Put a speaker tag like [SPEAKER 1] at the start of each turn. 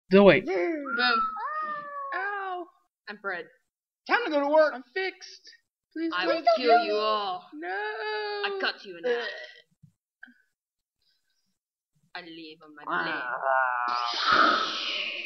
[SPEAKER 1] Do it.
[SPEAKER 2] Boom.
[SPEAKER 3] Ow.
[SPEAKER 2] I'm Fred.
[SPEAKER 3] Time to go to work. I'm fixed. Please
[SPEAKER 2] I
[SPEAKER 3] don't
[SPEAKER 2] will kill you all.
[SPEAKER 3] No.
[SPEAKER 2] I cut you in half. I live on my blade.